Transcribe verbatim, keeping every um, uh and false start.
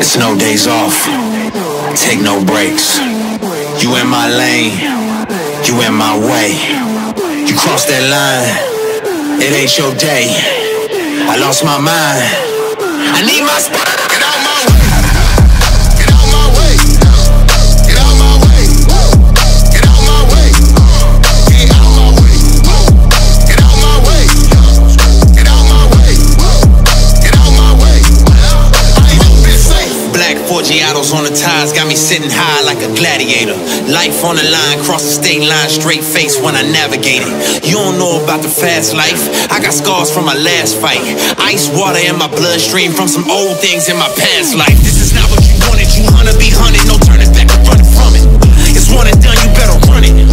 It's no days off, take no breaks. You in my lane, you in my way. You cross that line, it ain't your day. I lost my mind, I need my spot. Get out my way, get out my way, get out my way, get out my way, get out my way, get out my way, get out my way, get out my way. I ain't never been safe. Black Forgiatos on the tires got me sitting high like a gladiator. Life on the line, cross the state line, straight face when I navigate it. You don't know about the fast life, I got scars from my last fight. Ice water in my bloodstream from some old things in my past life. This is not what you wanted, you hunter be hunted, no turning back or running from it. It's one and done, you better run it.